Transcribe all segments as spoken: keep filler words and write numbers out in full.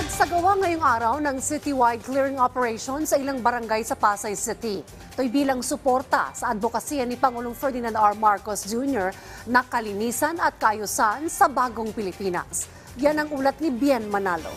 Nagsagawa ngayong araw ng citywide clearing operation sa ilang barangay sa Pasay City. Ito'y bilang suporta sa advokasya ni Pangulong Ferdinand R. Marcos Junior na kalinisan at kaayusan sa bagong Pilipinas. Yan ang ulat ni Bien Manalo.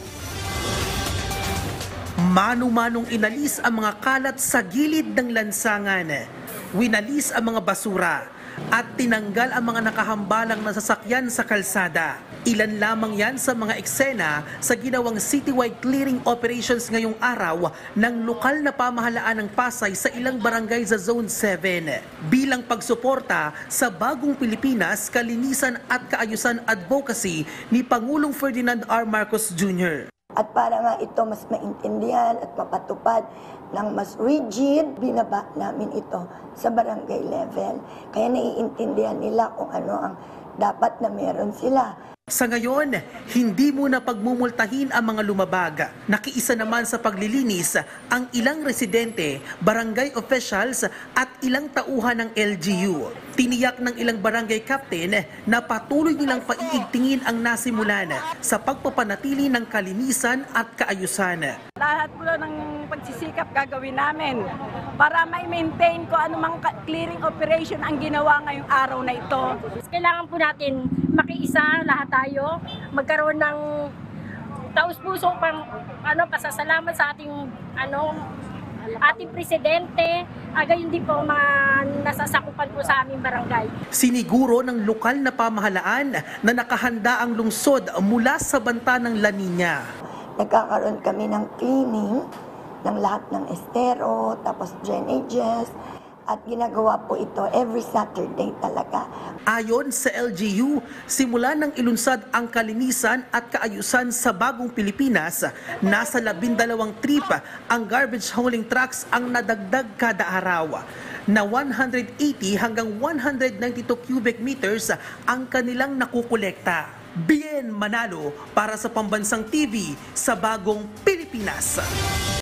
Manu-manong inalis ang mga kalat sa gilid ng lansangan. Winalis ang mga basura at tinanggal ang mga nakahambalang na sasakyan sa kalsada. Ilan lamang yan sa mga eksena sa ginawang citywide clearing operations ngayong araw ng lokal na pamahalaan ng Pasay sa ilang barangay sa Zone seven. Bilang pagsuporta sa bagong Pilipinas, kalinisan at kaayusan advocacy ni Pangulong Ferdinand R. Marcos Junior At para nga ito mas maintindihan at mapatupad ng mas rigid, binaba namin ito sa barangay level. Kaya naiintindihan nila kung ano ang dapat na meron sila. Sa ngayon, hindi muna pagmumultahin ang mga lumabag. Nakiisa naman sa paglilinis ang ilang residente, barangay officials at ilang tauhan ng L G U. Tiniyak ng ilang barangay captain na patuloy nilang paiigtingin ang nasimulan sa pagpapanatili ng kalinisan at kaayusan. Lahat po ng pagsisikap gagawin namin para ma-maintain ko anumang clearing operation ang ginawa ngayong araw na ito. Kailangan po natin makiisa lahat tayo, magkaroon ng taus-pusong pang ano pasasalamat sa ating ano ating presidente, agayon din po mga nasasakupan po sa aming barangay. Siniguro ng lokal na pamahalaan na nakahanda ang lungsod mula sa banta ng La Nina. Nagkakaroon kami ng cleaning ng lahat ng estero, tapos drainages, at ginagawa po ito every Saturday talaga. Ayon sa L G U, simula nang ilunsad ang kalinisan at kaayusan sa bagong Pilipinas, nasa labindalawang trip ang garbage hauling trucks ang nadagdag kada araw. Na one hundred eighty hanggang one hundred ninety-two cubic meters ang kanilang nakukolekta. Bien Manalo para sa Pambansang T V sa bagong Pilipinas.